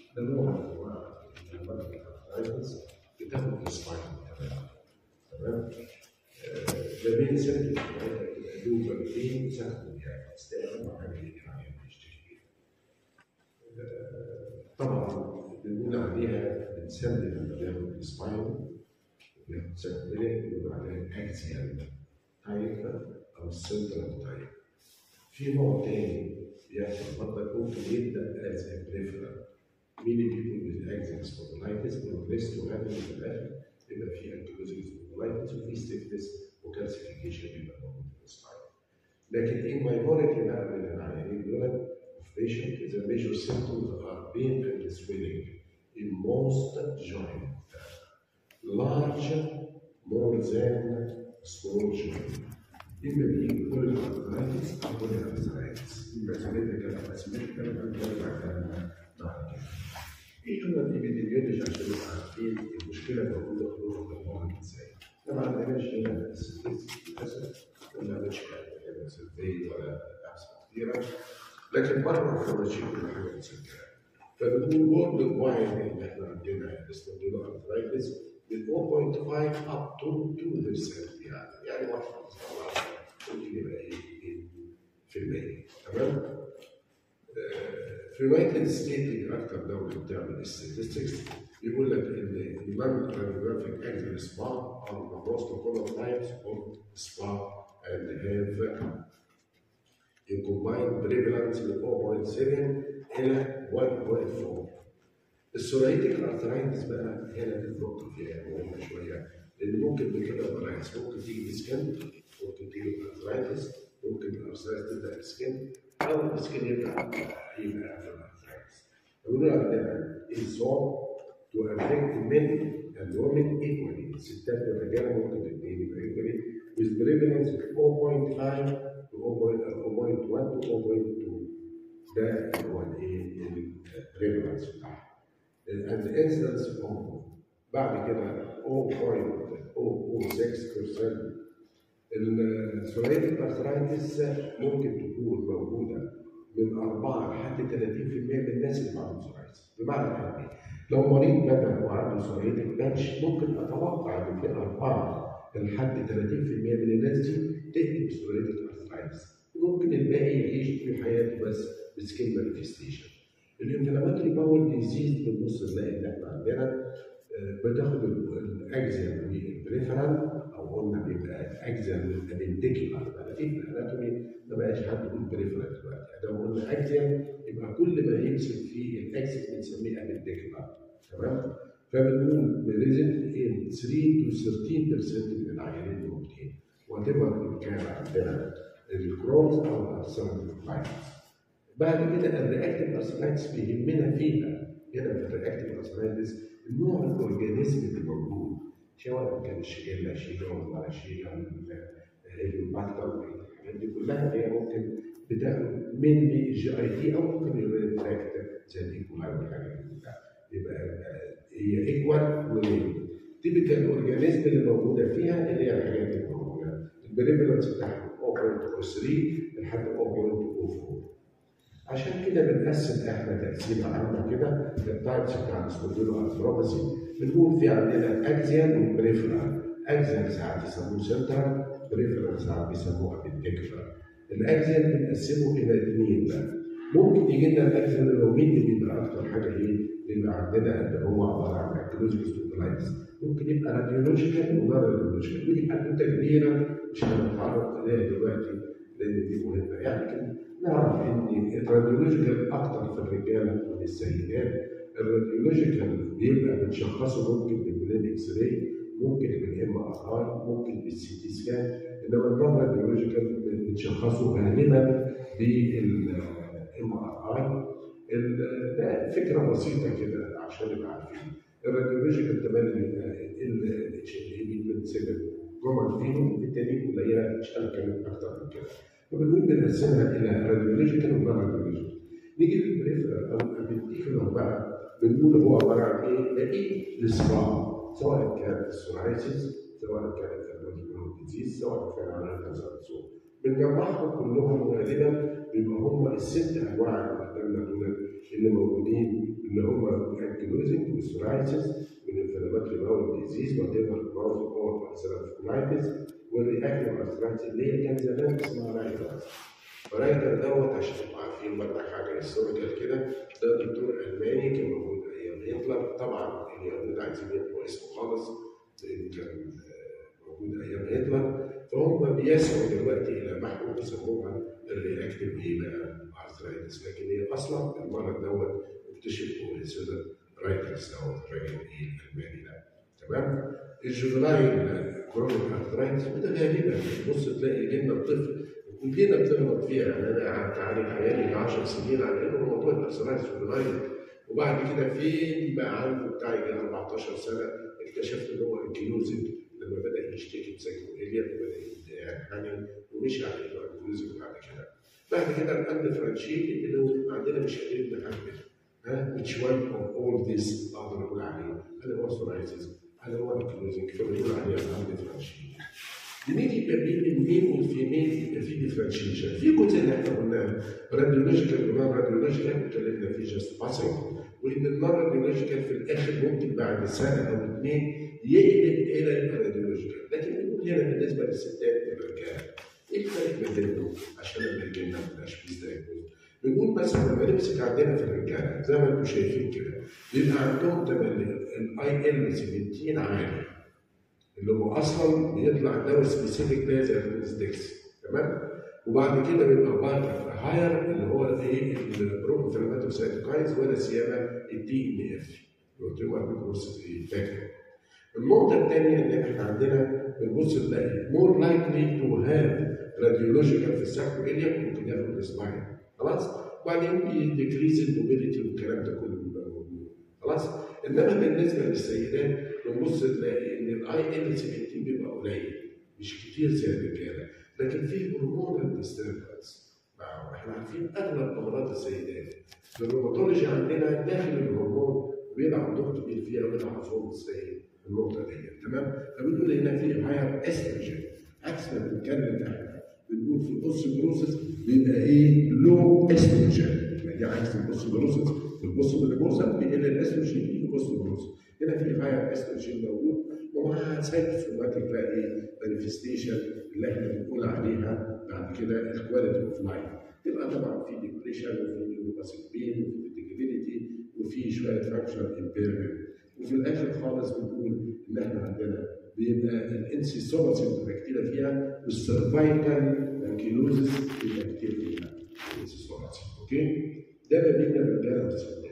ده نوع من انواع الارثرايتس بتاخد السباين. تمام. ده بين سنه بتبقى دوبه بين وسنه يعني استقبال حاجه يعني بيشتكي بيها. طبعا بنقول عليها بنسمي لما بياخد السباين بياخد سكندري بنقول عليها اكسيال تايب او السنترال تايب. في نوع تاني بيحصل برضك ممكن يبدا از بريفرال. مين بيكون بالاكزيال سبوندلايتس بروجريس تو هذا في الاخر يبقى في انكلوزيف سبوندلايتس وفي ستيفنس وكالسيفيكيشن بيبقى موجود في السباين. لكن in minority بقى من العيانين دول of patient the major symptoms are pain and swelling in most joint. large more than small joint. إما بيجي كل الارثرايتس أو كل الارثرايتس. يبقى سميتها كده اسميتها كده بعد كده. ايه هو الابيديميولوجي عشان نبقى عارفين المشكله موجوده في نقطه الامراض ازاي؟ طبعا ما عندناش هنا للاسف ولا مش كده سلبيه ولا احسن كثيره، لكن بره الخروجي كل حاجه مسجله. فبنقول وورد وايد اللي احنا عندنا اسمه ارثرايتس من 0.5 up to 2% يعني واحد ممكن يبقى ايه في المية. تمام؟ في يونايتد ستيتس اكثر دوله بتعمل statistics بيقول لك ان النون راديوجرافيك اكزيال سبا are the most common types of spa and have a combined prevalence من 0.7 الى 1.4. السوريتيك ارثرايتس بقى هنا النقطه فيها مهمه شويه لان ممكن بكده برايتس ممكن تيجي بسكن، ممكن تيجي بارثرايتس، ممكن الارثرايتس تبدا بسكن او السكن يبقى في الارثرايتس. بيقولوا عندنا الزون تو افكت مين اند وومن ايكوالي، الستات والرجاله ممكن الاثنين يبقى ايكوالي with prevalence 0.5 to 0.1 to 0.2. ده هو الايه البريفالنس بتاعها. and the incidence of بعد كده 0.006%. السوريتيك ارثرايتس ممكن تكون موجوده من 4 لحد 30% من الناس اللي عندهم سوريتيس. بمعنى ايه؟ لو مريض بدا وعنده سوريتيك باتش ممكن اتوقع ان في 4 لحد 30% من الناس دي تقلب سوريتيك ارثرايتس، وممكن الباقي يعيش في حياته بس بسكين مانيفستيشن. الانفلاماتوري باول ديزيز بنبص نلاقي ان احنا عندنا بتاخد الاكزيال والبريفرال او قلنا بيبقى اكزيال والابنديكولار. بقى في الاناتومي ما بقاش حد يقول بريفرال دلوقتي، ده قلنا اكزيال يبقى كل ما يمسك فيه الاكزيال بنسميه ابنديكولار. تمام؟ فبنقول بريزنت ان 3 to 13% من العيانين الموجودين وتبقى كان عندنا الكرونز او الارثرايتس. بعد كده الرياكتيف ارثرايتس بيهمنا فيها هنا في الرياكتيف ارثرايتس النوع الاورجانيزم اللي موجود، سواء كان الشيجيلا ولا شيجا الباكتر، الحاجات دي كلها هي ممكن بتاخد من جي اي تي او ممكن يبقى تراكت زي الايكولاي والحاجات دي كلها. يبقى هي ايكوال وليه تيبيكال الاورجانيزم اللي موجوده فيها اللي هي الحاجات اللي موجوده. البريفالنس بتاعها 0.03 لحد 0.04. عشان كده بنقسم احنا تقسيمه عامه كده التايبس بتاع السبونديلو ارثروباثي. بنقول في عندنا اكزيال والبريفرال. اكزيال ساعات بيسموه سنترال، بريفرال ساعات بيسموه ابنديكولار. الاكزيال بنقسمه الى 2 بقى. ممكن يجي لنا الاكزيال اللي هو مين اللي بيبقى اكتر حاجه ايه اللي عندنا اللي هو عباره عن انكلوزيف سبونديلايتس. ممكن يبقى راديولوجيكال وغير راديولوجيكال، ودي حدوته كبيره مش هنتعرض اليها دلوقتي لان دي مهمه. يعني نعرف ان الراديولوجيكال اكتر في الرجاله من السيدات. الراديولوجيكال بيبقى بنشخصه ممكن بالبلين اكس راي، ممكن بالام ار اي، ممكن بالسي تي سكان، انما النون راديولوجيكال بنشخصه غالبا بالام ار اي. ده فكره بسيطه كده عشان نبقى عارفين. الراديولوجيكال تبان الاتش ال اي بنسبب جمل فيهم، التانيين قليله مش هنتكلم اكتر من كده. فبنقول بنقسمها الى راديولوجيكال ونون راديولوجيكال. نيجي للبريفرال او الابنديكولار بقى بنقول هو عباره عن ايه؟ ده ايه؟ الصراع، سواء كان السورايسيس، سواء كان الروماتيك ديزيز، سواء كان على الكانسر. بنجمعهم كلهم غالبا بيبقى هم ال6 انواع اللي قدامنا دول اللي موجودين اللي هم arthritis والانفلاماتوري باول ديزيز وتبقى البراوز باور كولايتس والرياكتيف arthritis اللي هي كان زمان اسمها رايتر. رايتر دوت عشان تبقوا عارفين برضه حاجه هيستوريكال كده، ده دكتور الماني كان موجود ايام هتلر، طبعا اليهود عايزين يبقوا اسمه خالص لان كان موجود ايام هتلر، فهم بيسعوا دلوقتي الى محو بيسموها الرياكتيف ايه بقى arthritis، لكن هي اصلا المرض دوت اكتشفه سيدر رايترز دوت الراجل ايه الالماني ده. تمام؟ الجوفنايل كرونيك arthritis وده غالبا تبص تلاقي جبنا الطفل كلنا بنغلط فيها، يعني انا قعدت اعالج عيالي 10 سنين على انه موضوع الارثرايتس جوفنايل، وبعد كده فين بقى عنده بتاع يجي 14 سنه اكتشفت ان هو انكلوزيف لما بدا يشتكي بسايكوبيليا وبدا ينحني ومشي على انه انكلوزيف بعد كده القلب فرانشيتي اللي هو عندنا مش قادرين نحدد which one of all this اقدر اقول عليه هل هو psoriasis هل هو انكلوزيف، فبنقول عليه القلب فرانشيتي. بنيجي يبقى بين الميل والفيميل يبقى في ديفرنشيشن في جزء اللي احنا قلناه راديولوجيكال ونون راديولوجيكال اتكلمنا فيه جاست باسنج، وان النون راديولوجيكال في الاخر ممكن بعد سنه او اثنين يقلب الى الراديولوجيكال، لكن بنقول هنا بالنسبه للستات والرجال ايه الفرق ما بينهم عشان لما يجي لنا ما نبقاش مستعجلين. بنقول مثلا لما نمسك عندنا في الرجاله زي ما انتم شايفين كده بيبقى عندهم الاي ال 17 عالي اللي هو اصلا بيطلع دواء سبيسيفيك ده زي الانستكس، تمام؟ وبعد كده بيبقى هاير اللي هو ايه البروفيلاماتو سايتوكاينز ولا سيما الدي ان اف اللي هو تيومر بيكورس فاكر. النقطه الثانيه ان احنا عندنا بنبص نلاقي مور لايكلي تو هاف راديولوجيكال في الساكرويليا ممكن ياخد سباين خلاص، وبعدين بيديكريز الموبيليتي والكلام ده كله بيبقى موجود خلاص. انما بالنسبه للسيدات بنبص نلاقي ان الاي ال 17 بيبقى قليل مش كتير زي الرجاله، لكن في هرمونال ديستربنس. احنا عارفين اغلب امراض السيدات في الروماتولوجي عندنا داخل الهرمون بيلعب دور كبير فيها وبيلعب فوق ازاي النقطه دي، تمام؟ فبنقول هنا في هاير استروجين عكس ما بنتكلم احنا بنقول في الاوستيوبروسيس بيبقى ايه لو استروجين، يعني عكس الاوستيوبروسيس في البوستيبروسيس بيقل الاستروجين في الاوستيوبروسيس، هنا في هاير استروجين موجود ومعها سايتوسوماتيك بقى ايه مانيفستيشن اللي احنا بنقول عليها بعد كده الكواليتي اوف لايف، تبقى طبعا في ديبريشن وفي نيوروباثيك بين وفي فيتيجيبيليتي وفي شويه فانكشنال امبيرمنت، وفي الاخر خالص بنقول ان احنا عندنا بيبقى الانسيسوباسي بتبقى كتير فيها والسيرفايكال انكيلوزيس بيبقى كتير فيها الانسيسوباسي، اوكي؟ ده ما بين الرجاله والستات.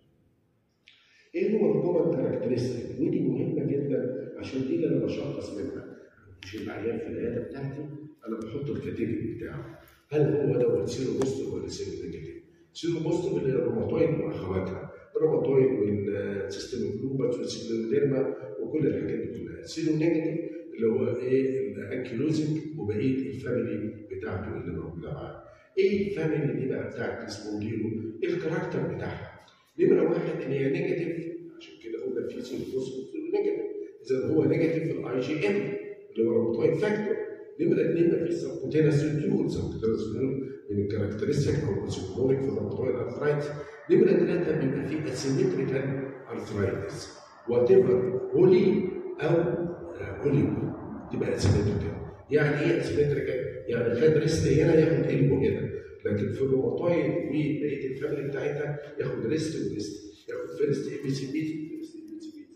ايه هو الكومن كاركترستيك؟ ودي مهمه جدا عشان دي اللي انا بشخص منها. مش العيان في العياده بتاعتي انا بحط الكاتيجوري بتاعه، هل هو دوت سيرو بوستيف ولا سيرو نيجاتيف؟ سيرو بوستيف اللي هي الروماتويد واخواتها، الروماتويد والسيستم لوبس والسيكلوديرما وكل الحاجات دي كلها. سيرو نيجاتيف اللي هو ايه الانكيلوزيك وبقيه الفاميلي بتاعته اللي موجوده معاه. ايه الفاميلي دي بقى بتاعت السبونجيرو؟ الكاركتر بتاعها. نمره واحد ان هي نيجاتيف، عشان كده قلنا في سيرو بوستيف وسيرو نيجاتيف، اذا هو نيجاتيف في الاي جي ام اللي هو روماتويد فاكتور. نمره اثنين في سبكوتينس سيتيول، سبكوتينس سيتيول من الكاركترستيك او السيمبوليك في الروماتويد ارثرايتس. نمره ثلاثه بيبقى في اسيمتريكال ارثرايتس وات ايفر هولي او هولي تبقى اسيمتريكال. يعني ايه اسيمتريكال؟ يعني خد ريست هنا ياخد قلبه هنا، لكن في الروماتويد وبقيه الفاميلي بتاعتها ياخد ريست وريست، ياخد فيرست اي بي سي بي فيرست اي بي سي بي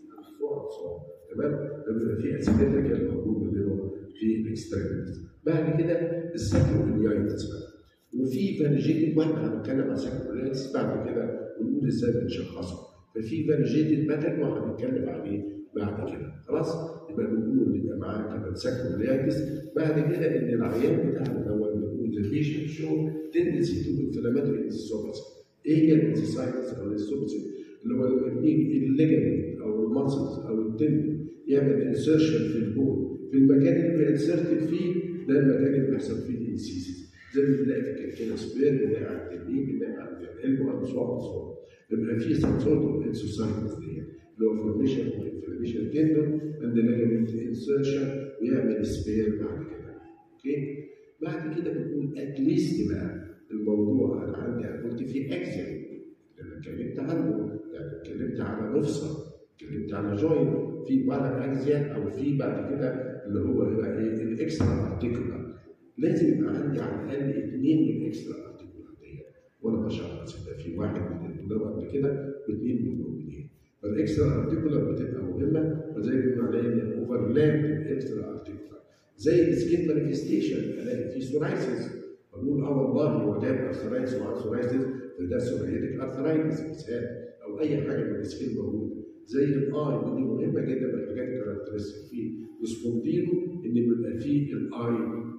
تمام؟ بيبقى في اسيمتريكال موجود ما بينهم في الاكستريميتيز. بعد كده الساكرويلايتس بقى، وفي فاليجيتد واحنا هنتكلم عن الساكرويلايتس بعد كده ونقول ازاي بنشخصه، ففي فاليجيتد باترن وهنتكلم عليه بعد كده، خلاص؟ يبقى بنقول يبقى معاه كده الساكرويلايتس، بعد كده ان العيان بتاعنا دوت بنقول البيشنت شو تندنسي تو انفلاماتوري انسيسوباسي. ايه هي الانسيسايتس او الانسيسوباسي؟ اللي هو لما بيجي الليجمنت او المسلز او التندن يعمل انسيرشن في البون في المكان اللي بينسرتد فيه، ده المكان اللي بيحصل فيه الانسيسيس، زي ما بنلاقي في الكتينة سبير، بنلاقي عند اليمين، بنلاقي عند القلب وعند صوت بيبقى فيه سم سورت اوف انسيسايتس دي اللي هو فورميشن انفلاميشن تندن عند ليجمنت انسيرشن ويعمل سبير بعد كده، اوكي؟ بعد كده بنقول اتليست بقى الموضوع انا عندي قلت فيه اكزيم اللي اتكلمت عنه، يعني اتكلمت على مفصل، اتكلمت على جوين في بعض الاجزاء او في بعد كده اللي هو يبقى ايه الاكسترا ارتيكولار. لازم يبقى عندي على الاقل 2 من الاكسترا ارتيكولار ديت وانا بشخص، يبقى في واحد من اللي قبل كده واثنين من الموجودين. فالاكسترا ارتيكولار بتبقى مهمه، وزي ما بنقول عليها الاوفرلاب الاكسترا ارتيكولار. زي السكين مانيفستيشن، الاقي في سورايسيس بقول والله هو جاب ارثرايتس وعن سورايسيس فده سوريتك ارثرايتس مثال، او اي حاجه من السكين موجوده. زي الاي ودي مهمه جدا من الحاجات الكاركترستيك فيه وسبونديلو ان بيبقى فيه الاي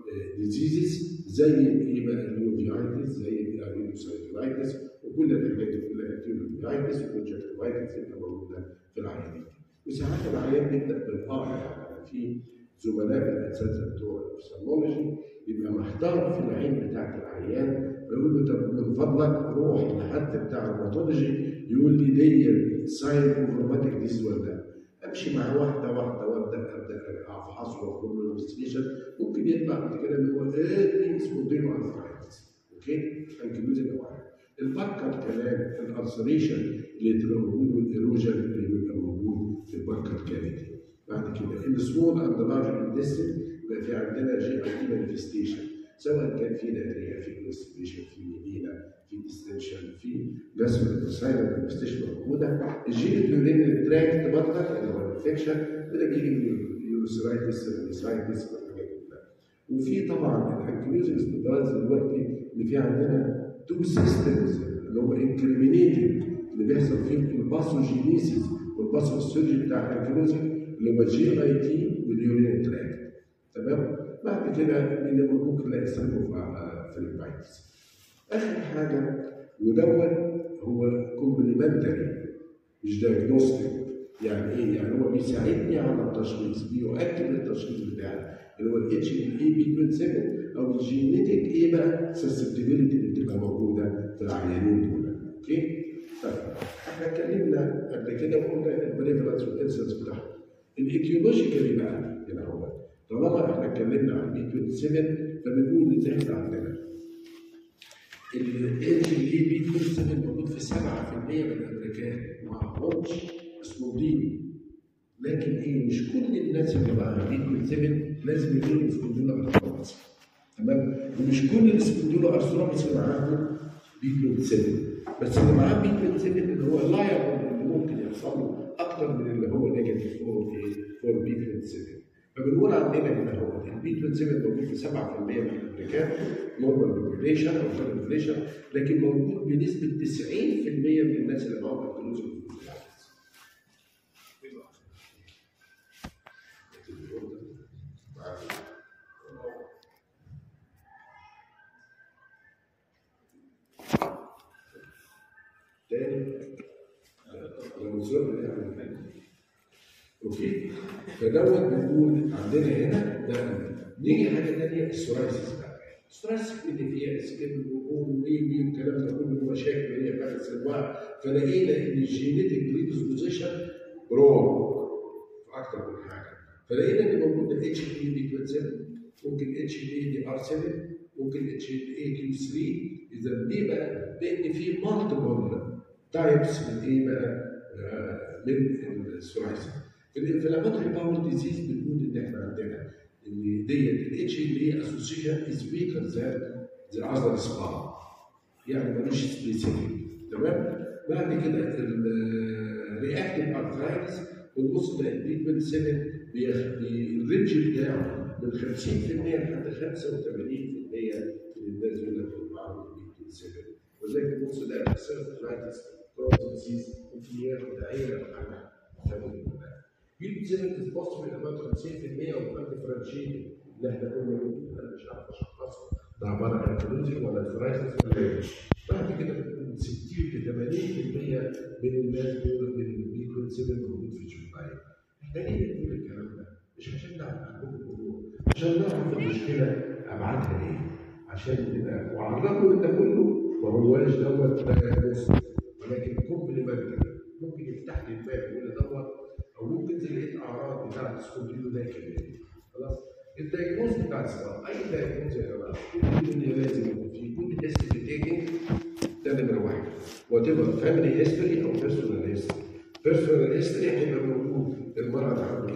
ديزيزز زي ايه بقى اليوفيايتس زي الارينوسايتولايتس وكل الحاجات دي كلها اليوفيايتس والكونجكتيفايتس بتبقى موجوده في العيانين. وساعات العيان بيبدا بالاي، يعني في زملاء الاساتذه بتوع الفسيولوجي بيبقى محتار في العين بتاعت العيان، بيقول له طب من فضلك روح لحد بتاع الباثولوجي يقول لي دي ساين اوفرماتيك ديز ولا لا. امشي مع واحده ابدا افحصه واخد له انفستيجيشن، ممكن يطلع بعد كده ان هو سبونديلو ارثرايتس. اوكي؟ انكلوزيف واحد. البكر كمان الارثريشن اللي بتبقى موجود والايروجن اللي بيبقى موجود في البكر كافيتي. بعد كده السمول اند لارج انتستين يبقى في عندنا جي اي تي مانيفستيشن، سواء كان في دايريا في كونستيبيشن في ميدينا في ديستنشن في جاسمنتوسايلنت مانيفستيشن موجوده. الجينيتال يورينري تراكت برضه اللي هو انفكشن ده بيجي من اليوروسرايتس السايتس والحاجات دي كلها. وفي طبعا الانكلوزيف سبيدالز دلوقتي اللي في عندنا تو سيستمز اللي هو انكريمينيتد اللي بيحصل فيه الباثوجينيسيس والباثوسيرجي بتاع الانكلوزيف اللي هو الجي اي تي واليورين تراكت. تمام؟ بعد كده ممكن نلاقي سيرفو في البايتس. اخر حاجه ودون هو كومبليمنتري مش دايجنوستيك. يعني ايه؟ يعني هو بيساعدني على التشخيص، بيؤكد التشخيص بتاعي اللي هو الاتش ال بي 27 او الجينيتك ايه بقى سسبتيبيليتي اللي بتبقى موجوده في العيانين دول. اوكي؟ طيب احنا اتكلمنا قبل كده وقلنا البريفرنس والانسنس بتاعهم. الايتيولوجيكالي بقى هنا هو طالما احنا اتكلمنا عن بي 27 فبنقول ان احنا عندنا الاتش ال بي 27 موجود في 7% من الامريكان معهمش سبونديلو. لكن ايه؟ مش كل الناس اللي معاها بي 27 لازم يكونوا سبونديلو ارثرايتس. تمام؟ ومش كل السبونديلو ارثرايتس اللي معاهم بي 27 بس اللي معاه بي 27 اللي هو لايبل اللي ممكن يحصل له اكتر من اللي هو نيجاتيف فور بي 27. فبنقول عندنا هنا هو البي 27 موجود في 7% من الامريكان نورمال بوبيليشن او فور بوبيليشن، لكن موجود بنسبه 90% من الناس اللي معاهم انكلوزيف سبونديلايتس. تاني اوكي؟ فدوت بنقول عندنا هنا ده. نيجي حاجه ثانيه السورايسيس بقى. السورايسيس اللي فيها سكين وبون ويبي والكلام ده كله مشاكل هي بتاعت السلوى، فلقينا ان الجينيتك بريدisposition رونج في اكتر من حاجه. فلقينا ان موجود اتش بي بي 27 ممكن اتش بي دي ار 7 ممكن اتش بي كيو 3. اذا ليه بقى؟ لان في مالتيبل تايبس من ايه بقى؟ من السورايسيس. في الانفلاماتوري باول ديزيز بنقول ان احنا عندنا ان ديت الاتش ال اي اسوسيشن از ويكر ذان ذا اذر سبار، يعني ملوش سبيسيفيك. تمام؟ بعد كده الرياكتيف ارثرايتس بنبص نلاقي البي 27 الرينج بتاعه من 50% لحد 85% من الناس دول معاهم البي 27. وزي بنبص نلاقي السيرفرايتس كرونز ديزيز ممكن ياخد عينه عنها. بي 27 از بوستبل about 50% وكان ديفرنشيتد اللي احنا قلنا انا مش عارف اشخصه ده عباره عن انكلوزيف ولا فرايتس ولا ايه. بعد كده 60 ل 80% من الناس دول من البي 27 موجود في الجمعيه. احنا ليه بنقول الكلام ده؟ مش عشان نعرف عندكم الامور، عشان نعرف المشكله ابعادها ايه، عشان نبقى وعلى الرغم من ده كله ما هواش دوت دايجنوستيك ولكن كومبليمنتري. ممكن يفتح لي الباب ويقول لي دوت، او ممكن زي لقيت اعراض بتاعت السكونديلو ده كمان. خلاص؟ الدايجنوز بتاع السبب اي دايجنوز يا جماعه كل لازم يكون في كل تيست بتيكنج ده نمره واحد. وات ايفر فاميلي هيستوري او بيرسونال هيستوري. بيرسونال هيستوري هيبقى موجود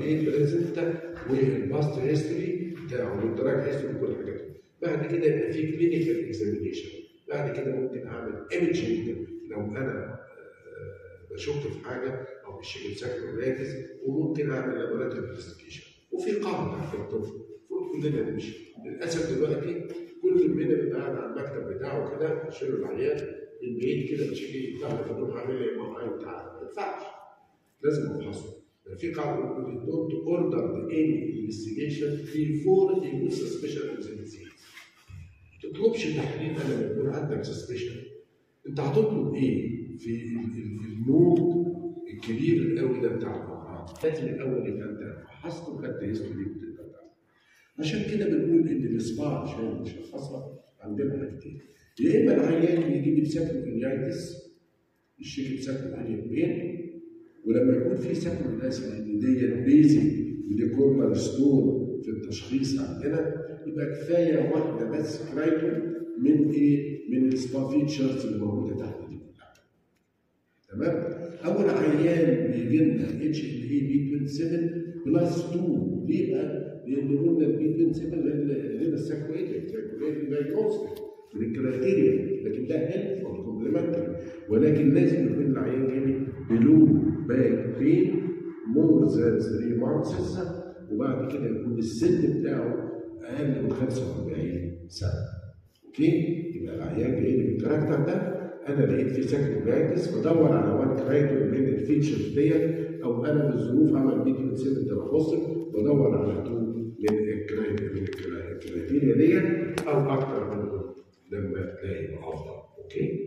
ايه بريزنت والباست هيستوري بتاعه والدراج هيستوري وكل الحاجات دي. بعد كده يبقى في كلينيكال اكزامينيشن. بعد كده ممكن اعمل ايمجنج لو انا بشك في حاجه او بشكل ساكرولايتس، وممكن اعمل لابوراتوري انفستيجيشن. وفي قاعده في الطب المفروض كلنا نمشي. للاسف دلوقتي كل مننا بيبقى قاعد على المكتب بتاعه كده شايل العيان من بعيد كده، بتيجي تعرف تروح عامل لي ام ار اي وتعالى. ما ينفعش، لازم افحصه. في قاعده بتقول دونت اوردر اني انفستيجيشن بيفور يو سسبشن اوف ذا ديزيز. ما تطلبش تحليل انا لما يكون عندك سسبشن. انت هتطلب ايه في النود الكبير القوي ده بتاع الامراض؟ لازم الاول يبقى انت فحصت وخدت هيستوري بتاعتك. عشان كده بنقول ان الصباع عشان نشخصها عندنا حاجتين. يا اما العيان بيجي لي بساكرولايتس، الشكل بساكرولايتس بين، ولما يكون في ساكرولايتس ان ديت بيزك ودي كورنر ستون في التشخيص عندنا، يبقى كفايه واحده بس كرايتو من ايه؟ من السبا فيتشرز اللي موجوده تحت دي كلها. تمام؟ اول عيان بيجي لنا اتش ال اي بي 27 بلس 2. ليه بقى؟ لان قلنا البي 27 غير الساكرويتد دايجنوستيك من الكرايتيريا، لكن ده هيلث او كومبلمنتري، ولكن لازم يكون العيان جاي بلو باك بين مور ذان 3 مانثس، وبعد كده يكون السن بتاعه اقل من 45 سنه. اوكي؟ يبقى العيان جاي لي بالكاركتر ده، انا لقيت فيه ساكرولايتس، بدور على وان كرايتو من الفيتشرز ديت، او انا بالظروف عمل بي 27 ده بوصل بدور على 2 من الكرايتيريا ديت او اكتر منهم لما تلاقي يبقى افضل. اوكي؟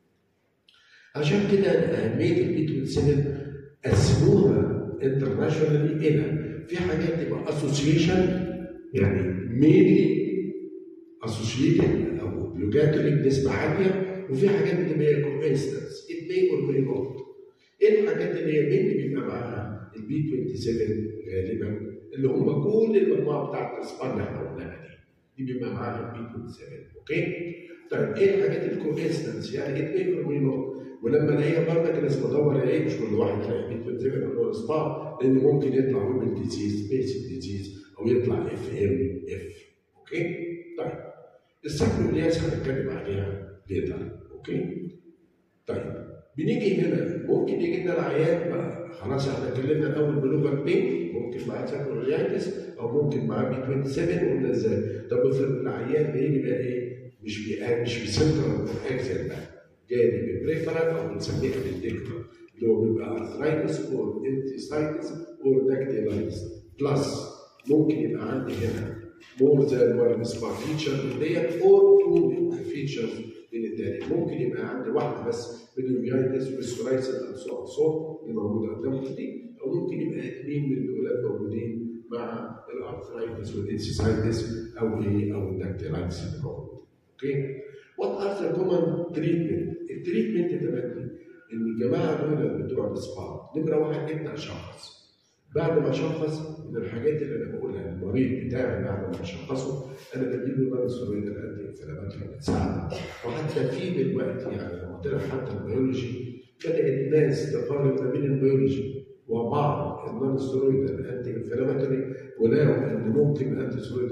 عشان كده اهميه البي 27 قسموها انترناشونالي الى في حاجات تبقى اسوسيشن، يعني مينلي اسوشيتد او اوبليجاتوري بنسبه عاليه، وفي حاجات بتبقى كوانستنس ات ماي اور ماي نوت. ايه الحاجات اللي هي مين بيبقى معاها البي 27 غالبا اللي هم كل المجموعه بتاعت الاسبان اللي احنا قلناها دي بيبقى معاها البي 27. اوكي؟ طيب ايه الحاجات الكوانستنس يعني ات ماي اور ماي نوت؟ ولما الاقيها برضك لازم ادور عليه، مش كل واحد يلاقي بي 27 اللي هو الاسبان، لان ممكن يطلع ويبل ديزيز بيسك ديزيز او يطلع اف ام اف. اوكي؟ طيب الساكرولايتس هنتكلم عليها ليتر. اوكي؟ طيب بنيجي هنا ممكن يجي لنا العيان بقى خلاص احنا اتكلمنا الاول بلوفر بين، ممكن معاه ساكرولايتس او ممكن معاه بي 27. قلنا ازاي؟ طب افرض العيان بيجي بقى ايه؟ مش بسنترال اكسل بقى، جاي بالبريفرال او بنسميها بالديكتور اللي هو بيبقى ارثرايتس او انتستايتس او داكتيلايتس بلس. ممكن يبقى عندي هنا more than one سبا فيتشر ديت اور تو فيتشرز من التاني. ممكن يبقى عندي واحده بس من اليوفيتس والسورايسس او اللي موجوده قدامكم دي، او ممكن يبقى اثنين من دول موجودين مع الارثرايتس والانسيسايتس او ايه او الداكتيلايتس اللي موجود. اوكي؟ وات ار ذا كومن تريتمنت؟ التريتمنت تبني ان الجماعه دول بتوع الاسبان نمره واحد ابدا اشخص. بعد ما اشخص من الحاجات اللي انا بقولها للمريض بتاعي بعد ما اشخصه، انا بديله نون ستيرويد الانتي انفلاماتوري بتساعده. وحتى في دلوقتي يعني لما طلع حتى البيولوجي بدات الناس تقارن ما بين البيولوجي وبعض النون ستيرويد الانتي انفلاماتوري، ولقوا ان ممكن الانتي ستيرويد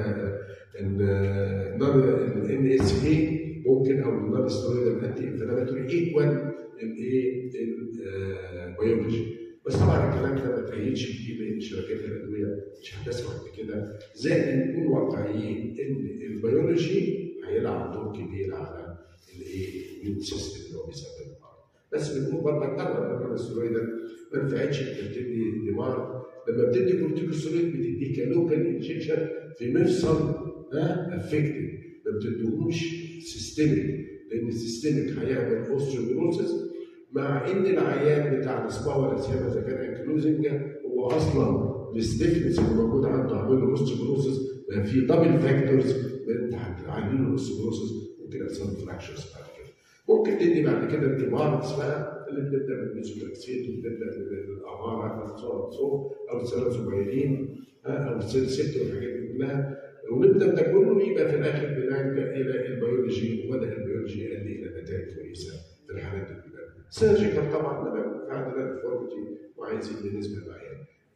الان اس اي ممكن او النون ستيرويد الانتي انفلاماتوري ايكوال الايه البيولوجي. بس طبعا الكلام ده ما تأيدش كتير لان شركات الادويه مش هتسمع بكده، زائد نكون واقعيين ان البيولوجي هيلعب دور كبير على الايه الاميون سيستم اللي هو بيسبب المرض. بس بنقول برضه طبعا ان الستيرويد ما نفعتش بتدي دمار. لما بتدي كورتيكوستيرويد بتديه كلوكال انجكشن في مفصل افكتد، ما بتديهوش سيستميك، لان السيستميك هيعمل اوستيوبروسيس، مع ان العيان بتاع السبا ولا سيما اذا كان انكلوزنج هو اصلا الستيفنس اللي موجود عنده عامل له اوستيوبروسيس، في دبل فاكتورز انت هتعلي له الاوستيوبروسيس ممكن يحصل فراكشرز بعد كده. ممكن تدي بعد كده الديماركس بقى اللي بنبدا بالميزولاكسيت وبنبدا بالاماره او السيرازوبايلين او السيلسيت والحاجات دي كلها، ونبدا ده كله يبقى في الاخر بنلجا الى البيولوجي، وبدا البيولوجي يؤدي الى نتائج كويسه في الحالات دي كلها. سيرجيكال طبعا لما يكون في عندنا ديفورميتي وعايزين بالنسبه للعيان.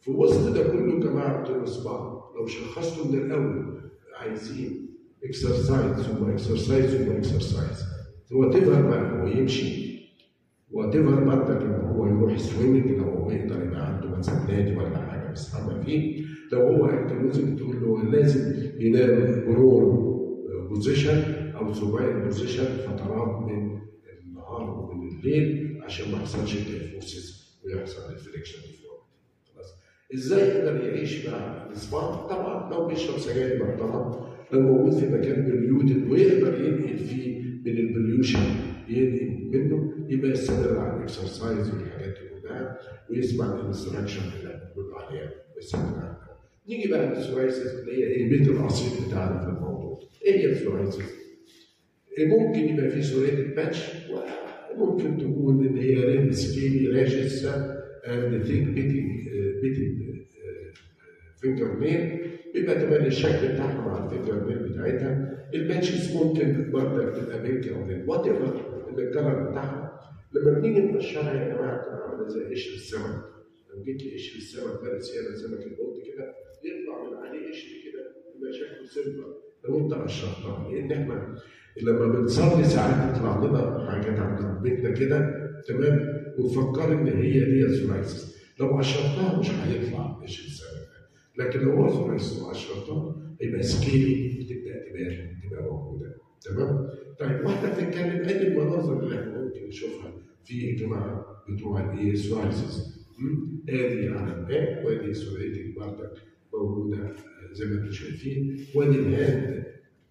في وسط ده كله جماعه بتوع الصباع لو شخصتوا من الاول عايزين اكسرسايز ثم اكسرسايز ثم اكسرسايز وات ايفر بقى هو يمشي وات ايفر برضك لما هو يروح سويمنج لو هو يقدر يبقى عنده مثلا نادي ولا حاجه بيستعمل فيه لو هو لازم تقول له لازم ينام برول بوزيشن او سوباين بوزيشن فترات من النهار ومن الليل عشان ما يحصلش ديفوسس ويحصل ريفليكشن خلاص. ازاي يقدر يعيش مع الاسبان؟ طبعا لو بيشرب سجاير محترم لو موجود في مكان بليوتد ويقدر ينقل فيه من البليوشن ينقل منه يبقى يستمر على الاكسرسايز والحاجات دي كلها ويسمع الانستراكشن اللي بنقول عليها ويستمر عليها. نيجي بقى للسورايسيس اللي هي ايه بيت الاصيل بتاعنا في الموضوع. ايه هي السورايسيس؟ ممكن يبقى في سوريتد باتش وممكن تكون ان هي ريد سكيلي راشس اند ثيك بيتنج فينجر نيل بيبقى تبان الشكل بتاعها مع الفينجر نيل بتاعتها. الباتشز ممكن برضك تبقى بينك او ريد وات ايفر الكلر بتاعها. لما بنيجي نقشرها يا جماعه بتبقى عامله زي قشر السمك. لو جيت لقشر السمك فارس هنا سمك البلط كده يطلع من عليه قشر كده يبقى شكله سيلفر لو انت قشرتها. لان احنا لما بنصلي ساعات يطلع لنا حاجات عند بيتنا كده تمام ونفكر ان هي دي السورايسيس. لو قشرتها مش هيطلع قشر السمك لكن لو هو سورايسيس وقشرتها يبقى سكيلي بتبدا تبقى موجوده تمام. طيب واحده بتتكلم ادي المناظر اللي احنا ممكن نشوفها في الجماعه بتوع الايه سورايسيس. ادي على الباك وادي سوريتك بردك موجوده زي ما انتم شايفين وادي الهاند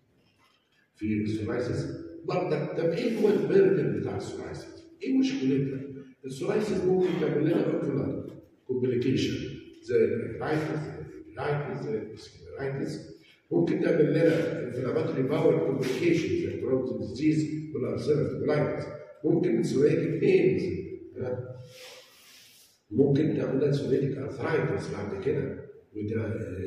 في السورايسيس بردك. طب ايه هو البيردن بتاع السورايسيس؟ ايه مشكلتها؟ السورايسيس ممكن تعمل لنا اوكيولار كومبليكيشن زي الرايتس زي السكليرايتس. ممكن تعمل لنا انفلاماتوري باور كومبليكيشن زي الكرونز ديزيز والالسيرتيف كولايتس. ممكن السوريتك بينز ممكن تعمل لنا سوريتك ارثرايتس بعد كده وده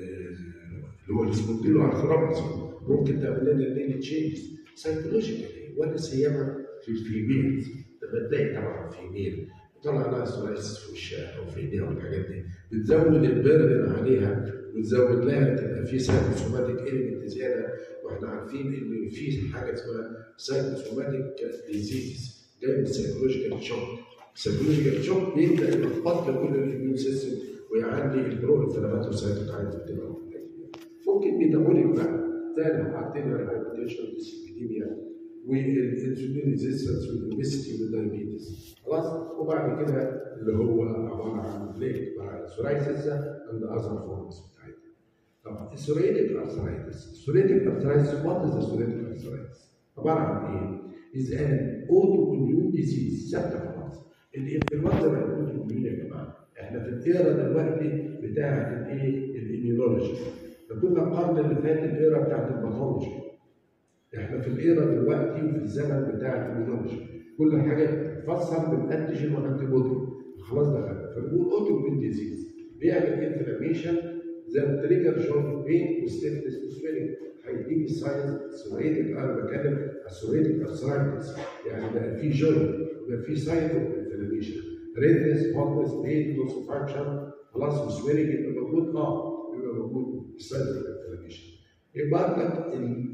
اللي هو السبونديلو ارثرايتس. ممكن تعمل لنا الليل تشينجز سايكولوجيكالي ولا سيما في الفيميلز. لما تلاقي طبعا فيميل طلع لها سورايسيس في وشها او في ايديها والحاجات دي بتزود البردن عليها وتزود لها تبقى في سايكوسوماتيك ايلمنت زياده. واحنا عارفين ان في حاجه اسمها سايكوسوماتيك ديزيز جاي من السايكولوجيكال شوك. السايكولوجيكال شوك بيبدا يلخبط كل الاميون سيستم ويعلي البرو انفلاماتوري سايتوكاينز بتبقى ممكن ميتابوليك بقى زي لو حطينا الهايبرتنشن والديسليبيديميا والانسولين ريزيستنس والاوبيستي والدايابيتس خلاص. وبعد كده اللي هو عباره عن بليك مع السورايسيس اند اذر فورمز بتاعتها. طبعا السوريتك ارثرايتس. السوريتك ارثرايتس وات از السوريتك ارثرايتس؟ عباره عن ايه؟ از ان اوتو اميون ديزيز ثابته خلاص. الانفلونزا بقت اوتو اميون يا جماعه. احنا في الايرا دلوقتي بتاعت الايه؟ الاميونولوجي. فكنا القرن اللي فات الايرا بتاعت الباثولوجي. احنا في الايرا دلوقتي وفي الزمن بتاع الاميونولوجي. كل حاجه تتفسر بالانتيجين والانتي بودي خلاص دخلنا. فبنقول اوتو اميون ديزيز بيعمل انفلاميشن زي التريجر جوينت بين وستيفنس وسويلنج. هيديني الساينس سوريتك. انا بتكلم على السوريتك ارثرايتس يعني بقى في جوينت بقى في ساينس اوف انفلاميشن ريدنس هوتنس بين لوس اوف فانكشن خلاص وسويلنج يبقى موجود يبقى موجود الساينس اوف انفلاميشن. يبقى لك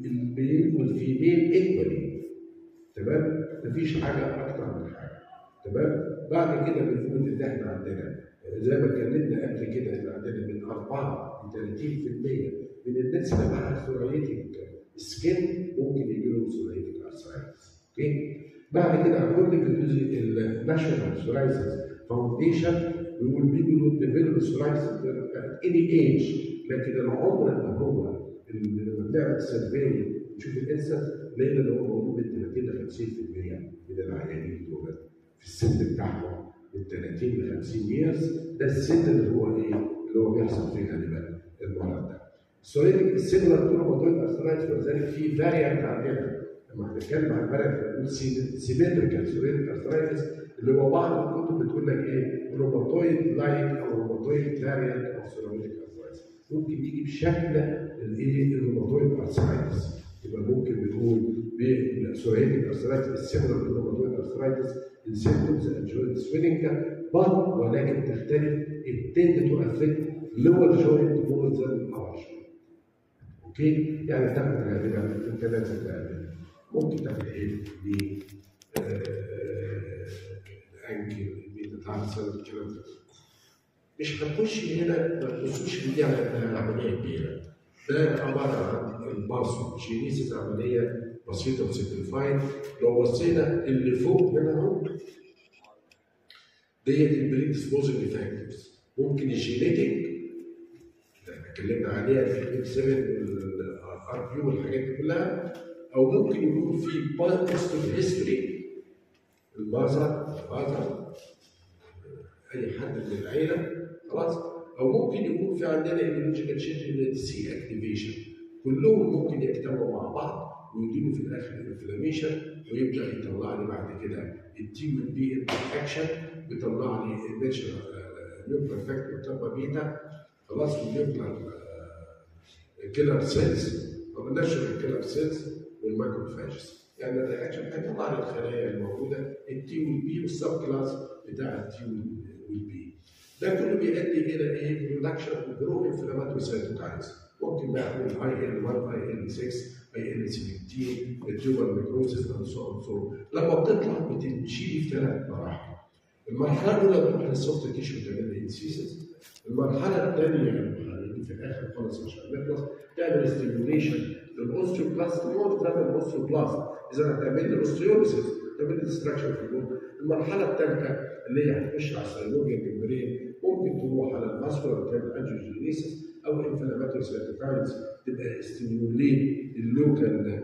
الميل والفيميل ايكوالي تمام. مفيش حاجه اكتر من حاجه تمام. بعد كده بنقول ان احنا عندنا زي ما اتكلمنا قبل كده ان عندنا من 4 ل 30% من الناس اللي معاها سوريتك سكين ممكن يجي لهم سوريتك ارثرايتس. اوكي. بعد كده اكوردنج تو الناشونال سورايسيس فاونديشن بيقول بيقولوا ديفلوب سورايسيس ات اني ايج. لكن العمر اللي هو لما بنعمل سيرفي نشوف الانسنس لقينا ان هو موجود من 30 ل 50% من العيانين دول في السن بتاعهم من 30 ل 50 ييرز. ده السن اللي هو ايه؟ اللي هو بيحصل فيه غالبا المرض ده. السوريتك السيلولار كروماتويد ارثرايتس ولذلك في فاريانت عندنا لما هنتكلم عن فاريانت بنقول سيمتريكال سوريتك ارثرايتس اللي هو بعض الكتب بتقول لك ايه؟ روماتويد لايك او روماتويد فاريانت او سوريتك ارثرايتس. ممكن يجي بشكل الايه؟ الروماتويد ارثرايتس. يبقى ممكن بنقول بالسوريتك ارثرايتس السيلولار كروماتويد ارثرايتس السيمبتومز اند جوينت سويلنج ولكن تختلف التند تو افكت لور جوينت مور ذان اور جوينت. اوكي؟ يعني تاخد غالبا انت لازم غالبا ممكن تاخد ايه؟ انكل ميتاتارسل الكلام ده. مش هتخش هنا ما تبصوش ان دي عمليه كبيره. ده عباره عن الباسو جينيسيس، عمليه بسيطه وسيمبليفايد. لو بصينا اللي فوق هنا اهو ديت البريدسبوزنج فاكتورز، ممكن الجينيتك اللي اتكلمنا عليها في البيك 7 والار بي والحاجات دي كلها، او ممكن يكون في باست هيستوري الماذر اي حد من العيله خلاص، او ممكن يكون في عندنا ايديولوجيكال تشينج سي اكتيفيشن، كلهم ممكن يجتمعوا مع بعض ويدينوا في الاخر انفلاميشن، ويبدا يطلع لي بعد كده التي والبي اكشن، بيطلع لي الناتشرال نيوكلير فاكتور تبقى بيتا خلاص، والنيوكلير كيلر سيلز او الناتشرال كيلر سيلز والمايكروفاجز. يعني الرياكشن هيطلع لي الخلايا الموجوده التي والبي والسب كلاس بتاع التي والبي. ده كله بيؤدي الى ايه؟ برودكشن برو انفلاماتوري سايتوكاينز. ممكن بقى اقول اي ال 1 اي ال 6 اي ال 17 التيوبر ميكروسيس اند سو. لما بتطلع بتمشي في 3 مراحل. المرحله الاولى بتروح للسوفت تيشو تعمل انسيسز. المرحله الثانيه دي في الاخر خالص مش هنخلص تعمل ستيميوليشن للاوستيوبلاست مور ذان الاوستيوبلاست. اذا هتعمل لي اوستيوليسيس تعمل لي ديستراكشن في الجلد. المرحله الثالثه اللي هي هتخش على السيلوجيا ممبرين، ممكن تروح على الماسكولار تعمل انجيوجينيسيس او انفلاماتوري سايتوكاينز تبقى ستيميوليت اللوكال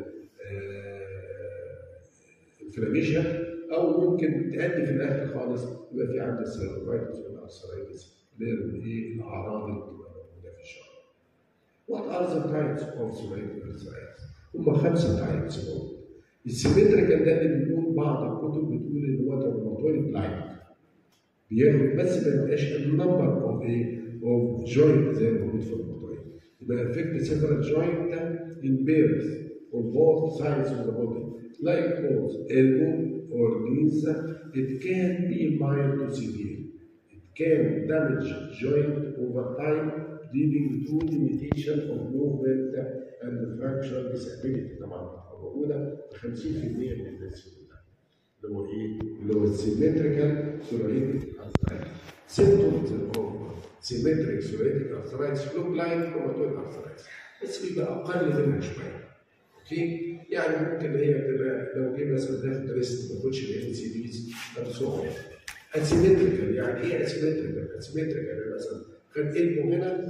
انفلاميشن، او ممكن تؤدي في الاخر خالص يبقى في عندك السيروفايتس والارثرايتس اللي هي الاعراض اللي بتبقى موجوده في الشعر. What are the types of psoriatic arthritis؟ هم 5 تايبس موجود. السيمتريكال ده اللي بيقول بعض الكتب بتقول ان هو روماتويد لايك بياخد بس ما يبقاش النمبر اوف اوف جوينت زي ما موجود في الروماتويد، يبقى افكت سيفرال جوينت in pairs on both sides of the body like both elbow or knees. It can be mild to severe. It can damage joint over time leading to limitation of movement and fracture disability. طبعا موجوده 50% من الناس اللي هو ايه؟ اللي هو السيمتريكال سوريتيك ارثرايتس. سيمبتومز اوف سيمتريك سوريتيك ارثرايتس لوك لايك روماتويد ارثرايتس، بس بيبقى اقل منها شويه. اوكي؟ يعني ممكن هي بتبقى لو جه مثلا تاخد ريست ما تاخدش الام سي ديز بتسوق. اسيمتريكال يعني ايه اسيمتريكال؟ اسيمتريكال مثلا خد قلبه هنا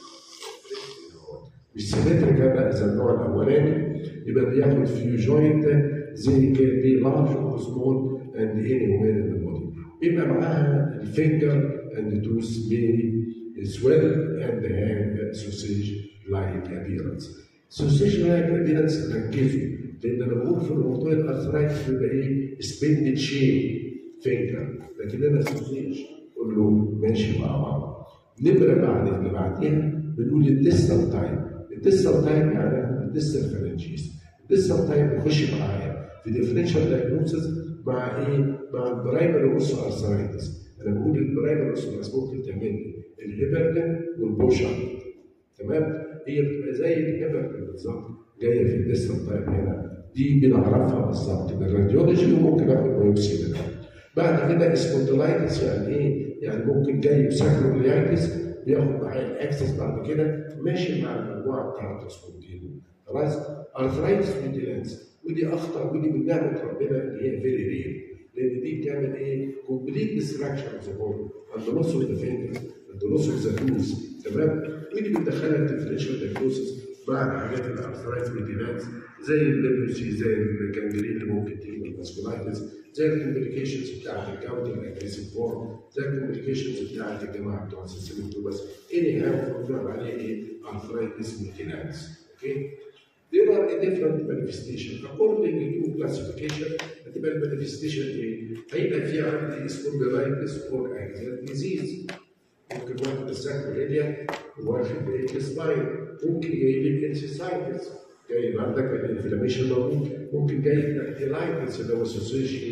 مش سيمتريكال بقى زي النوع الاولاني، يبقى بياخد فيو جوينت زي كان بي لارج اور سمول اند اني وير ان ذا بودي، بيبقى معاها الفينجر اند توث بيري سويل اند هاند سوسيج لايك ابيرنس. سوسيج لايك ابيرنس ركزوا، لان انا بقول في الموضوع الارثرايتس بيبقى ايه؟ سبندد شيب فينجر، لكن انا سوسيج كله ماشي مع بعض. نمره بعد اللي بعديها بنقول الديستال تايم. الديستال تايم يعني الديستال فالنجيز. الديستال تايم بيخش معايا في ديفرنشال دايجنوستس مع ايه؟ مع البرايمري اوسو ارثرايتس. انا بقول البرايمري اوسو ارثرايتس ممكن تعمل لي الهيبرلين والبوشر. تمام؟ هي بتبقى زي الهيبرلين بالظبط جايه في الديستال تايم هنا، دي بنعرفها بالظبط بالراديولوجي وممكن اخد بايوبسي منها. بعد كده سبوندلايتس يعني ايه؟ يعني ممكن جاي بساكروبليايتس بياخد معايا الاكسس بعد كده ماشي مع المجموعه بتاعت السبونديلو. خلاص؟ ارثرايتس فيديلانس ودي اخطر، ودي من نعمه ربنا اللي هي فيري رير، لان دي بتعمل ايه؟ كومبليت ديستراكشن اوف ذا بودي عند نص اوف ذا فينجرز عند نص اوف ذا توز. تمام؟ ودي بتدخلها الديفرنشال دايجنوستس مع الحاجات الارثرايتس فيديلانس زي الليبروسي زي الجانجرين اللي ممكن تيجي من الفاسكولايتس زي الكومبليكيشنز بتاعت الجاوت الاجريسيف فورم زي الكومبليكيشنز بتاعت الجماعه بتوع السيستم التوبس. اني هاو بنقول عليه ايه؟ ارثرايتس فيديلانس. اوكي؟ There are a different manifestation. According to classification, هتبقى المانيفستيشن ايه؟ هيبقى في عندي سبوندلايتس اور اكزيال ديزيز. ممكن واخد الساكرويديا وواخد السباين، ممكن جاي لي انسيسايتس، جاي عندك الانفلاميشن موجود، ممكن جاي داكتيلايتس اللي هو سوسيشن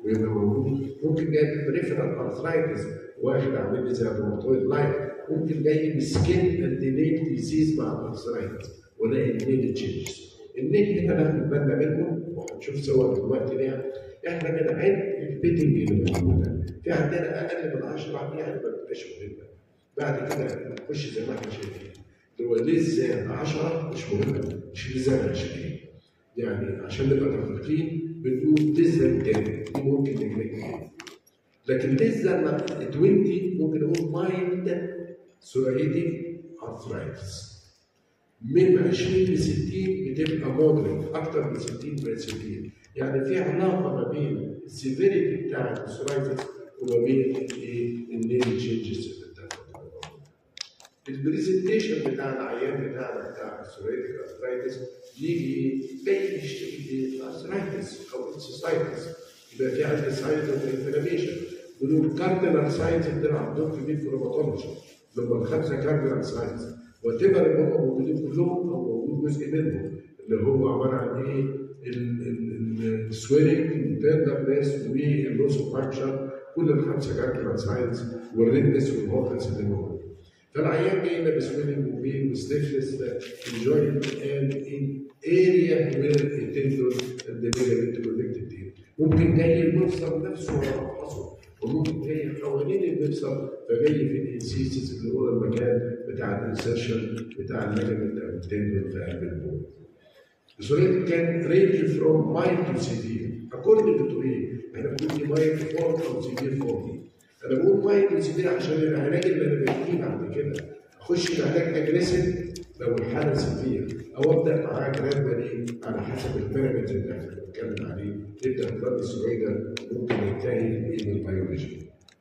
ويبقى موجود. ممكن جاي بريفرال ارثرايتس واحد عامل لي زي الروماتويد لاين، ممكن جاي بسكين اند نيل ديزيز مع الارثرايتس ولاقي النيل تشينجز. النيل هنا ناخد بالنا منه وهنشوف صور دلوقتي ليها. احنا كده عين البيتنج اللي موجوده في عندنا اقل من 10 يعني ما بتبقاش مهمه. بعد كده نخش زي ما احنا شايفين اللي هو لسه 10 مش مهمه، مش لسه 20 يعني عشان نبقى دقيقين بنقول لسه 10 دي ممكن نجري، لكن لسه 20 ممكن نقول مايلد سوريتيك ارثرايتس. من 20 ل 60 بتبقى مودريت، اكتر من 60 بقت 60. يعني في علاقه ما بين السيفيريتي بتاع السورايتس وما بين النيل تشينجز اللي بتاعتها. البرزنتيشن بتاع العيان بتاعنا بتاع السوريتيك ارثرايتس يجي جاي يشتكي ارثرايتس او انسيسايتس، يبقى في عندي ساينز اوف انفلاميشن. دول الكاردينال ساينز اللي عندهم في النيفروماتولوجي اللي هم الخمسه كاردينال ساينز، وتبقى ان هم موجودين كلهم او موجود جزء منهم اللي هو عباره عن ايه؟ السويلنج والتندرنس واللوس اوف فانكشن، كل الخمسه كاردينال ساينز والريدنس والهوتنس اللي موجود. فالعيان جاي لنا بسويلنج وبين وستيفنس في الجوينت اند ان اريا وير التندون اند ليجامنت كونكتد. ممكن جاي المفصل نفسه وافحصه، وممكن جاي حوالين المفصل فجاي في الانسيسس اللي هو المكان بتاع الانسيرشن بتاع الليجامنت او التندون في قلب البون. السوريتيك كان رينج فروم مايلد تو سيفير. اكوردنج تو ايه؟ احنا بنقول مايلد فورم او سيفير فورم. انا بقول مايلد تو سيفير عشان العلاج اللي انا بديه بعد كده اخش العلاج اجريسيف لو الحاله سيفير، او ابدا معاه جرادوالي على حسب البيراميد اللي احنا بنتكلم عليه. يبدا البلاد السويدة ممكن ينتهي بالبيولوجي.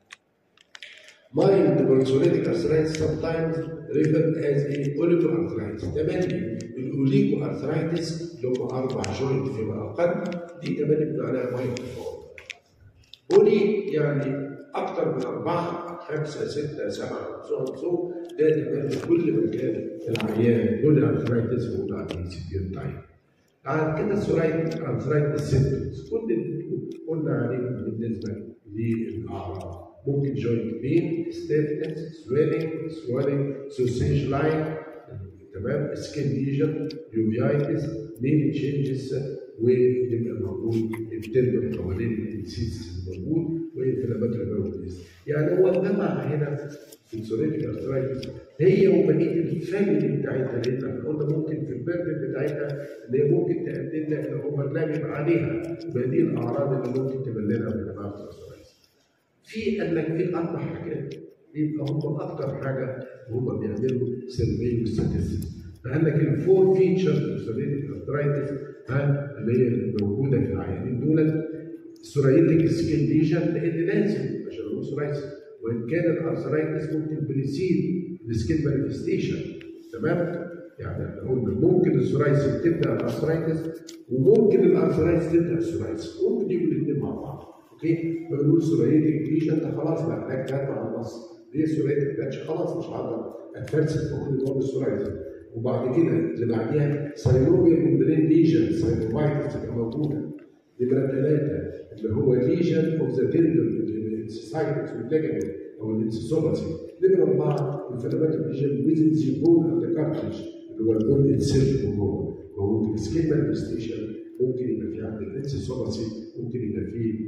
Mild psoriatic arthritis sometimes referred as a oligoarthritis. تملي الاوليجوارثرايتس اللي هم 4 جوينت فيما اقل، دي تملي بنقول عليها مايلد فورم. اولي يعني اكثر من 4 5 6 7 سو ده تملي كل ما كان العيان اولي ارثرايتس بنقول عليه سيفير تايب. بعد كده السورايتيك ارثرايتس سيمبتومز كل اللي قلنا عليه بالنسبه للاعراض. ممكن جوينت بين، ستيفنس، سويلنج، سوسيج لاين، تمام، سكين ليجن، يوفيايتس، نيل تشينجز، ويبقى موجود التندون حوالين الانسيس الموجود وانفلاماتوري باوديز. يعني هو الجمع هنا في السوريتيك ارثرايتس هي وبقيه الفاميلي بتاعتها، لان احنا قلنا ممكن في البيرد بتاعتها اللي هي ممكن تقدم لك اوفرلابنج عليها، يبقى دي الاعراض اللي ممكن تبان لنا في جماعه الارثرايتس. في قال لك في 4 حاجات يبقى هم اكتر حاجه وهم بيعملوا سيرفي وستاتستكس. فقال لك الفور فيتشرز السوريتيك ارثرايتس اللي هي الموجوده في العيانين دول سوريتيك سكين ليجن، لان لازم عشان هو سورايتس، وان كان الارثرايتس ممكن بريسيد السكين مانيفستيشن، تمام؟ يعني احنا قلنا ممكن السورايتس تبدا الارثرايتس وممكن الارثرايتس تبدا السورايتس، ممكن يجوا الاثنين مع بعض. اوكي؟ فبنقول سوريتيك ليجن ده خلاص بقى علاج جاد مع النص. ليه سوريتيك باتش؟ خلاص مش هقدر اتفلسف واقول ان هو بالسورايتس. وبعد كده اللي بعديها ساينوبيال ممبرين ليجن، ساينومايتس تبقى موجوده. نمره 3 اللي هو ليجن اوف ذا تندون الانسيسايتس والليجمنت او الانسيسوباسي. نمره 4 انفلاماتوري ليجن ويزن ذا بون اند ذا كارتلج اللي هو البون اتسيلف من جوه. وممكن سكين مانيفستيشن، ممكن يبقى في عند الانسيسوباسي، ممكن يبقى في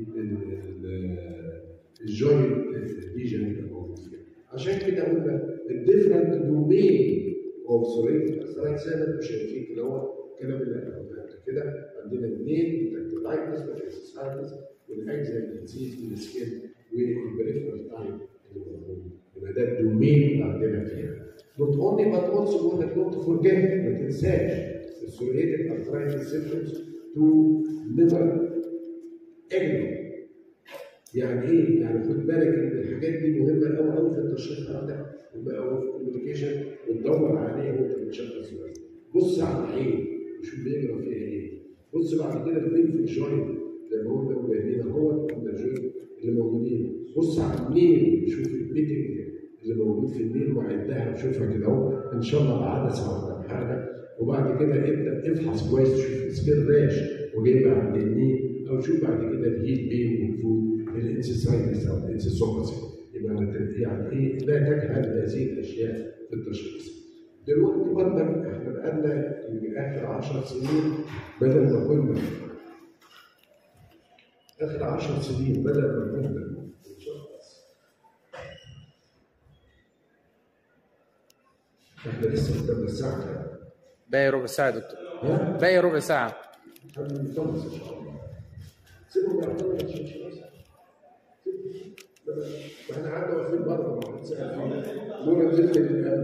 الجوينت ليجن يبقى موجود فيها. عشان كده قلنا الديفرنت دومين اوف سوريتيك ارثرايتس زي ما انتم شايفين كده، هو الكلام اللي احنا قلناه قبل كده. عندنا اثنين الدكتيلايتس والانسيسايتس والاكزيال ديزيز والسكين والبريفرال تايب اللي موجود. يبقى ده الدومين اللي عندنا فيها. نوت اونلي بات اولسو انك نوت فورجيت، ما تنساش السوريتيك ارثرايتس سيمبتومز تو نيفر اجنور. يعني ايه؟ يعني خد بالك ان الحاجات دي مهمه قوي قوي في التشخيص عندك او في الكوميونيكيشن وتدور عليها وانت بتشخص. بص على العين وشوف بيجرى فيها ايه. بص بعد كده البين في الجوينت زي ما قلنا جايبين اهوت قلنا الجوينت اللي موجودين. بص على النيل وشوف البيتنج اللي موجود في النيل وعدها وشوفها كده اهو ان شاء الله بعدسه ولا بحاجه. وبعد كده ابدا افحص كويس تشوف السكين راش وجايبه عند النيل او شوف بعد كده الهيل بين والفود الانسيسايتس او الانسيسوباسي. يبقى يعني ايه لا تجهل هذه الاشياء في التشخيص. دلوقتي برضك احنا بقالنا من اخر 10 سنين بدل ما كنا اخر 10 سنين بدل ما كنا احنا لسه قدامنا الساعه كام؟ باقي ربع ساعه يا دكتور. باقي ربع ساعه. هنخلص ان شاء الله. سيبهم يعطونا عشان احنا قعدنا واقفين بره ما حد سال فينا. لولا نزلت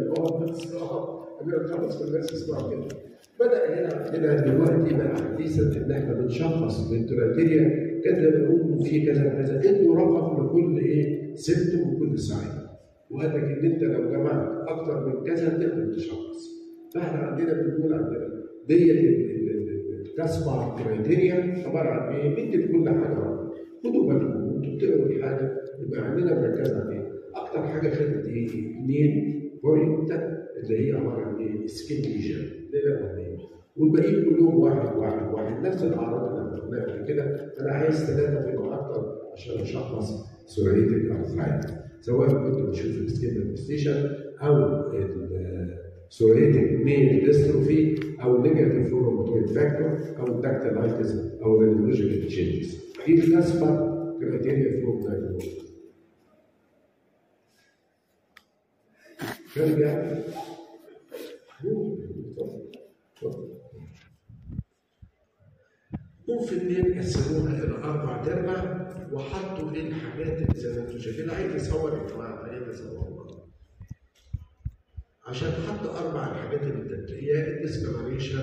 انا خلص الناس يسمعوا كده. بدا هنا دلوقتي بقى حديثا ان احنا بنشخص بالكرايتيريا كده بنقول في كذا كذا ادوا رقم لكل ايه سيمتوم وكل ساين. وهذا ان انت لو جمعت اكثر من كذا تقدر تشخص. فاحنا عندنا بنقول عندنا ديت التسبع كرايتيريا عباره عن ايه؟ بندي كل حاجه خدوا بالكم انتوا بتقروا الحاجه يبقى عندنا مركز عليه. اكثر حاجه خدت ايه؟ 2 بوينت اللي هي عباره عن ايه؟ سكين ليجن والباقيين كلهم واحد نفس الاعراض اللي احنا قلناها قبل كده. انا عايز 3 فيما اكثر عشان اشخص سوريتك ارثرايتس سواء كنت بشوف السكين مانيفستيشن او سوريتك ميل ديستروفي او نيجاتيف فلوروماتويد فاكتور او داكتيلايتس او رينولوجيكال تشينجز. دي الاسباب كرايتيريا فلو دايجنوستس. نرجع وفي الليل قسموها الى 4 ارباع وحطوا ايه الحاجات اللي زي ما انتم شايفين. عايز يصور يا جماعه عايز يصور عشان حط 4 الحاجات اللي بتلاقيها الديسكلاريشن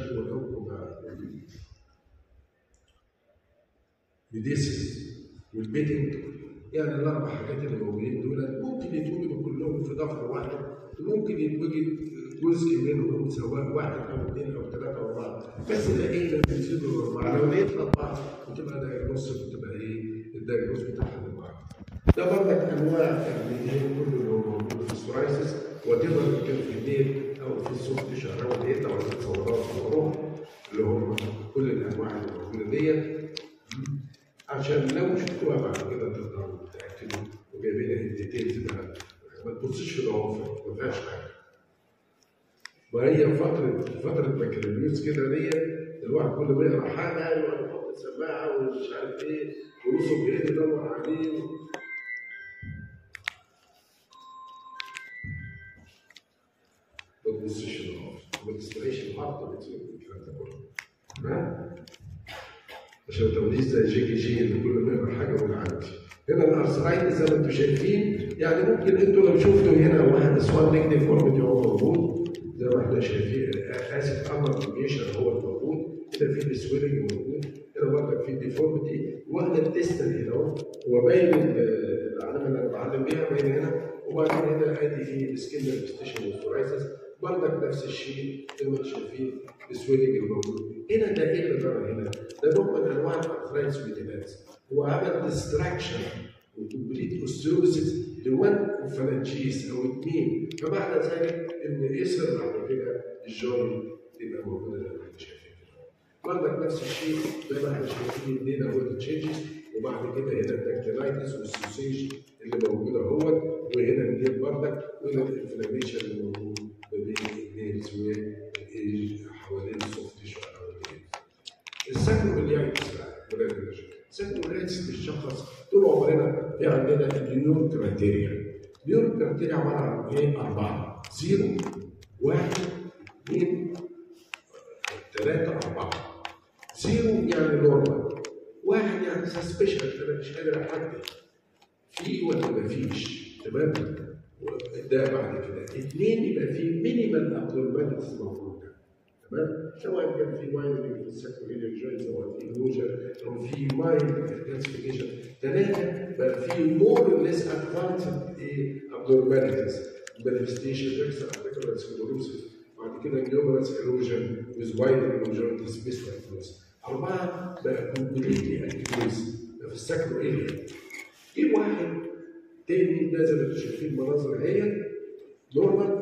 والديسيس والبيتنج. يعني ال4 حاجات اللي موجودين دول ممكن يتوجدوا كلهم في ضفر واحد وممكن يتوجد جزء منهم سواء 1 أو 2 أو 3 أو 4 بس لقينا بيزيدوا 4. لو لقيت 4 بتبقى دايجنوز بتبقى ايه؟ الدايجنوز بتاعها لوحده. ده برضك انواع التمرين كله اللي هو موجود في السورايسيس وتقدر كان في الليل او في الصبح شهر وليل لو عايزين تصورات صوروهم اللي هم كل الانواع اللي موجوده ديت عشان لو شفتوها بعد كده تقدروا تاكدوا وجايبين الديتيلز بقى. ما تبصش في ضوافر ما فيهاش حاجه. وهي فتره بكالوريوس كده ديت الواحد كل ما يقرا حاجه يقعد يحط السماعه ومش عارف ايه ويوصل بايده يدور عليه. ما تبصش للضوافر ما تسمعيش العرض الكلام ده كله. عشان ما تقوليش زي جي اللي كل ما يقرا حاجه يقول عندي. هنا الارثرايتس زي ما انتم شايفين يعني ممكن انتوا لو شفتوا هنا واحد اسود نيجاتيف فورمتي هو موجود زي ما احنا شايفين. اسف امر كوميشن هو الموجود. هنا في السويلنج موجود. هنا برضك في الديفورمتي واحده التستر هنا اهو هو باين العلامه اللي انا بعلم بيها باين هنا. وبعدين هنا ادي ايه السكين مانيفستيشن والسورايسيس برضك نفس الشيء زي ما انتم شايفين السويلنج الموجود. هنا ده ايه اللي جرى هنا؟ ده نوع من انواع الارثرايتس والديلاتس. هو عمل ديستراكشن وكومبليت اوستيوسيس لوان فلانجيس او 2 فمعنى ذلك ان يصير بعد كده الجوينت تبقى موجوده زي ما احنا شايفين. برضك نفس الشيء زي ما احنا شايفين هنا هو التشينجز وبعد كده هنا الداكتيلايتس والسوسيج اللي موجوده اهوت وهنا النيل برضك وهنا الانفلاميشن اللي موجود ما بين النيلز وحوالين السوفت تيشو حوالين الساكروبيليايتس بقى الساكروبيليايتس بتشخص طول عمرنا في عندنا النيور كرايتيريا. النيور كرايتيريا عباره عن ايه؟ 4 0 1 2 3 4. 0 يعني نورمال 1 يعني سسبشن انا مش قادر احدد في ولا ما فيش تمام. ده بعد كده 2 يبقى في مينيمال ابنورماليتيز موجوده تمام سواء كان في مايلنج في الساكروبيليال جوينت سواء في هوجر او في مايلنج كلاسيفيكيشن. 3 بقى في مور ليس ادفانسد ابنورماليتيز مانيفستيشن بيحصل ارتيكولار سكلروسيس بعد كده نيومرس ايروجن ويز وايدنج وجوينت سبيس فايبروس. 4 بقى كومبليتلي اكيوز في الساكروبيليال. في واحد تاني ده زي ما انتم شايفين المناظر اهي نورمال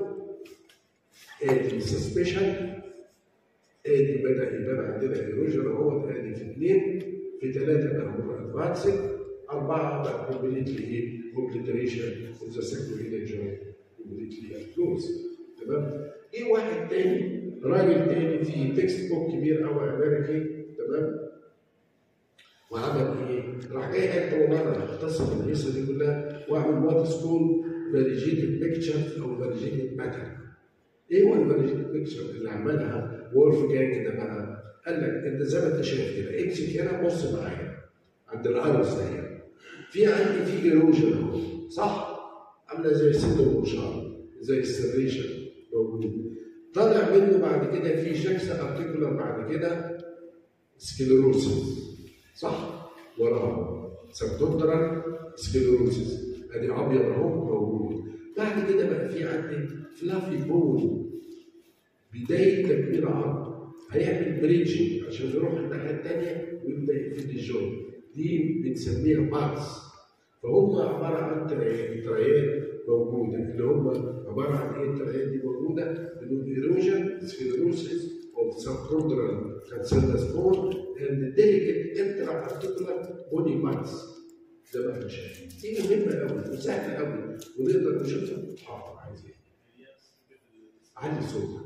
ادي سسبشن ادي بدا يبان عندنا ايروجن اهوت ادي في 2 في 3 بقى ادفانسد، 4 بقى كومبليتلي ايه؟ اوبليتريشن اوف ذا ساكرويدال جوينت كومبليتلي كلوز. تمام؟ ايه واحد تاني راجل تاني في تكست بوك كبير قوي امريكي، تمام؟ وعمل ايه؟ راح جاي قال انا هختصر القصه دي كلها واعمل وات سكول فاليجيتد بيكتشر او فاليجيتد باترن. ايه هو الفاليجيتد بيكتشر اللي عملها وولف جانج ده بقى؟ قال لك انت زي ما انت شايف كده امسك هنا بص معايا عند الايرس ده، في عندي في ايروجن اهو صح؟ عامله زي سد المنشار زي السريشن موجود، طالع منه بعد كده في جاكسا ارتيكولار بعد كده سكليروسيس صح؟ وراها سبدوكترال سكليروسيس ادي ابيض اهو موجود. بعد كده بقى في عندي فلافي بون بدايه تكوين عظم هيعمل بريدجنج عشان يروح الناحيه الثانيه ويبدا يفيد الجوينت، دي بنسميها بارس. فهم عباره عن ترايات موجوده اللي هم عباره عن ايه الترايات دي موجوده؟ بدون ايروجن سكليروسيس of subchondral cancellous bone and delicate intra-articular bony parts زي ما احنا شايفين. دي مهمه قوي وسهله قوي ونقدر نشوفها. حاضر عايز ايه؟ علي صوتك.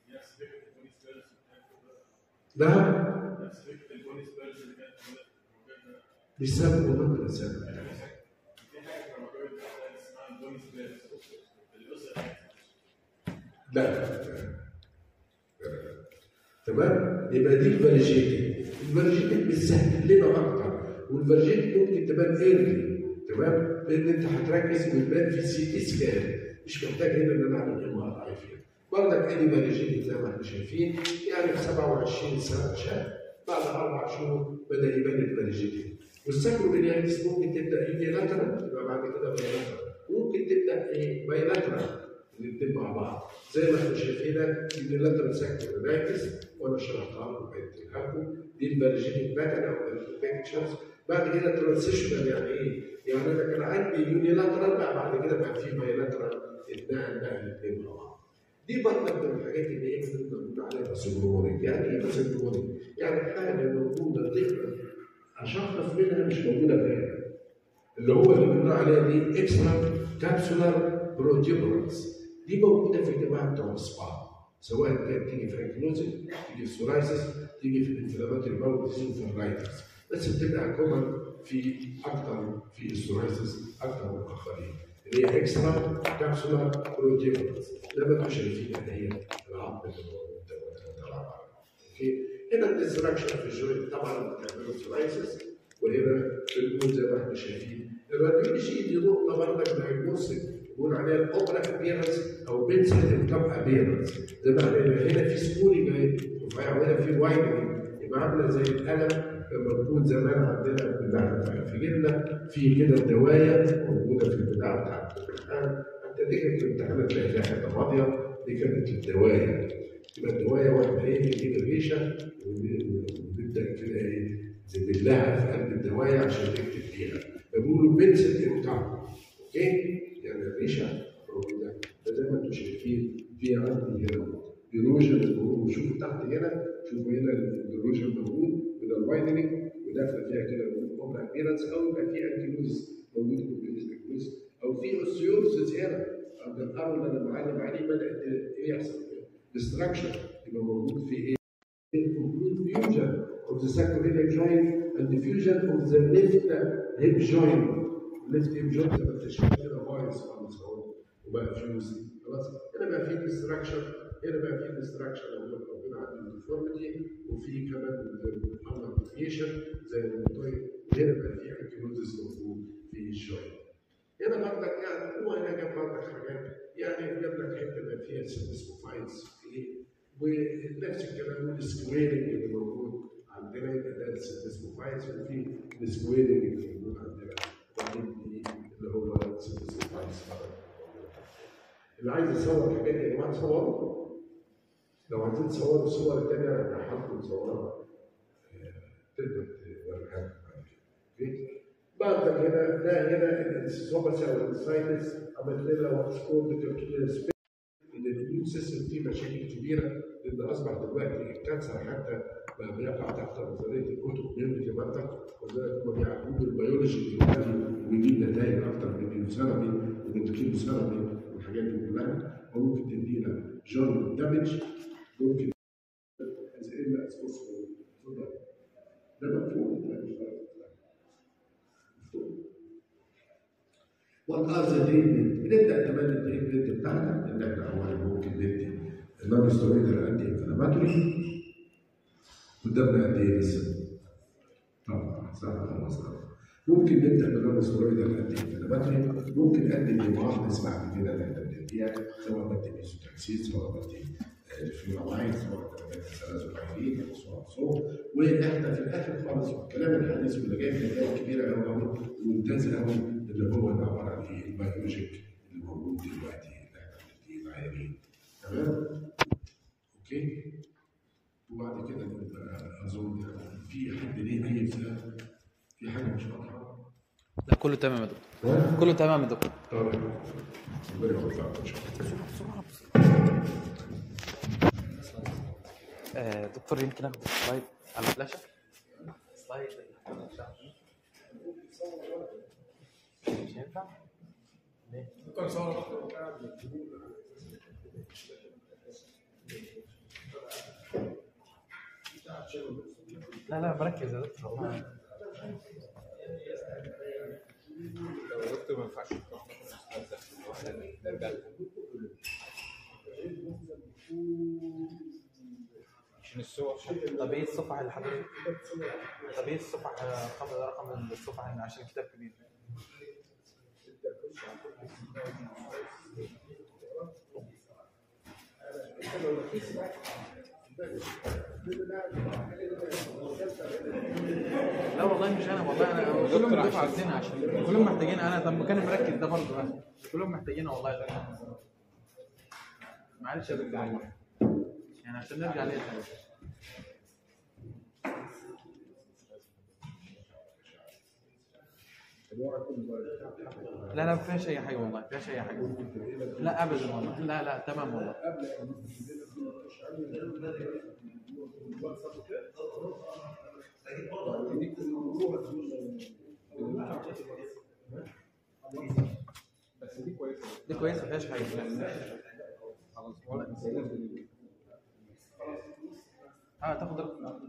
لا بيسموا نقل السبب. لا تمام؟ يبقى دي الفاليجيتد. الفاليجيتد بتسهل لنا اكتر، والفاليجيتد ممكن تبان ايرلي، تمام؟ لان انت هتركز وتبان في سي تي سكان، مش محتاج هنا ان انا اعمل ام ار اي فيها. برضك ادي فاليجيتد زي ما احنا شايفين، يعني في 27 سنه شهر بعد 4 شهور بدا يبان الفاليجيتد. والساكروبينياليس ممكن تبدا يجي لاترال يبقى بعد كده بايلاترال، وممكن تبدا ايه؟ بايلاترال الاثنين مع بعض زي ما احنا شايفين يونيلاترال ساكروبينياليس وانا شرحتها لكم وقلتها لكم. دي الفاليجيتد باترن او البيكتشرز. بعد كده ترانزيشنال يعني ايه؟ يعني انا كان عندي يونيلاترال بقى بعد كده بقى في بايلاترال اتنقل بقى الاثنين مع بعض. دي برضه من الحاجات اللي هي بنقول عليها سيندرومونيك. يعني ايه سيندرومونيك؟ يعني حاجه موجوده تقدر اشخص منها مش موجوده غيرها. اللي هو اللي بنقول عليها دي اكسترا كابسولار بروتيبولانس، دي موجوده في الجماعه بتوع الصباع، سواء كانت تيجي في انكلوزيف، تيجي في سورايسيس، تيجي في الانفلاماتوري باول ديزيز وفي الرايتس، بس بتبقى كومن في اكثر في السورايسيس اكثر من الاخرين اللي هي اكسترا كابسولار بروتيبولانس. زي ما انتم شايفين ان هي العظم اللي موجود. اوكي، هنا الديستراكشن في الجوينت طبعا بتعمل سورايسيس، وهنا بنقول زي ما احنا شايفين الراديولوجي دي نقطه برضك دايجنوستيك بنقول عليها الاوبرا ابيرنس او بنسل انكم ابيرنس. زي ما احنا هنا في سكولينج رفيع وهنا في وايدنج، يبقى عامله زي القلم لما تكون زمان عندنا بتاع في جيلنا في كده الدوايه موجوده في البتاع بتاع الامتحان. انت دي كانت الامتحانات تلاقي فيها حته فاضيه، دي كانت الدوايه. تبقى الدوايه واحد ايه يجيب الريشه ونبدا كده ايه نزيد لها في قلب الدوايه عشان تكتب فيها، بيقولوا بنسل انكم. اوكي؟ يعني الريشه موجوده. فزي ما انتم شايفين في عندي هنا ايروجن موجود، شوفوا تحت هنا، شوفوا هنا الايروجن موجود وده الوايدنج وداخله فيها كده اوبرا ابيرنس، او يبقى في انكلوز موجود كومبليت او في اوسيوسيس هنا عند الارض اللي انا معلم عليه بدات يحصل ديستراكشن، يبقى موجود في ايه؟ complete fusion of the sacroiliac joint and the fusion of the left hip joint. left hip joint لما تشكيل كده بايظ خالص اهو وبقى فيوز خلاص. هنا بقى في ديستراكشن، هنا بقى في ديستراكشن لو موجود عندي ديفورميتي، وفي كمان الامبليفيشن زي الموتويد، هنا بقى في انكلوزس موجود في الجوينت. هنا برضك يعني هو هنا جاب برضك حاجات، يعني جاب لك حته بقى فيها سيمبسموفايدز في ونفس الكلام السكويرنج اللي موجود عندنا يبقى ده السيمبسموفايدز، وفي السكويرنج اللي موجود عندنا اللي هو السيمبسموفايدز. اللي عايز يصور حاجات يا جماعه صوروا، لو عايزين تصوروا صور تانية انا هحاول تصورها تقدر توريها لكم. بعد هنا ده هنا السوباسي او الساينس عملت لنا واتس كولد كالكولير سبيس. ان الاميون سيستم فيه مشاكل كبيره لان اصبح دلوقتي الكانسر حتى بقى بيقع تحت نظريه الاوتوكوميونتي ماركر، وذلك هم بيعرفوا البيولوجي الانساني ويجيب نتائج اكثر من كيموثيرابي ومن كيموثيرابي والحاجات دي كلها، وممكن تدينا جون دامج، ممكن از الا از بوسبل. ده مفهوم. وات ار ذا تريتمنت؟ بنبدا كمان التريتمنت بتاعنا ان احنا اولا ممكن ندي النون ستيرويدال انتي انفلاماتوري. قدامنا قد ايه لسه؟ طبعا ساعه خلاص. ممكن نبدا بالنون ستيرويدال انتي انفلاماتوري، ممكن ادي مجموعات نسمع كده اللي احنا بنديها، سواء بدي ميزوتاكسيد، سواء بدي الفينولايد، سواء بدي سلازوبايرين، سواء واحنا في الاخر خالص والكلام الحديث واللي جاي نتائج كبيره قوي وممتازه قوي اللي هو اللي عباره عن ايه؟ البيولوجيك اللي موجود دلوقتي اللي احنا بنديه العيانين. تمام؟ اوكي؟ وبعد كده نبقى اظن في حد ليه اي سؤال؟ في حاجه مش واضحه؟ لا كله تمام يا دكتور. كله تمام يا دكتور. تمام. ربنا يوفقك ان شاء الله. دكتور يمكن اخد سلايد على الفلاشه. سلايد مش هينفع؟ ليه؟ لا بركز يا دكتور والله. يا دكتور ما ينفعش نرجع عشان الصور. طب ايه الصفحه اللي حضرتك؟ طب ايه الصفحه رقم الصفحه عشان الكتاب كبير؟ لا والله مش انا، والله انا كلهم بيدفعوا عايزينها عشان كلهم محتاجين. انا طب مكان مركز ده برضه كلهم محتاجينها والله. معلش يا دكتور والله يعني عشان نرجع ليه تاني. لا ما فيهاش اي حاجه والله، ما فيهاش اي حاجه. لا ابدا والله، لا تمام والله. بس دي كويسه، دي كويسه ما فيهاش حاجه. خلاص ولا تاخد رقم.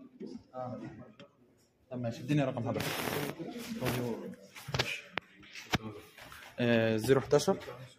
طب ماشي اديني رقم حضرتك. 011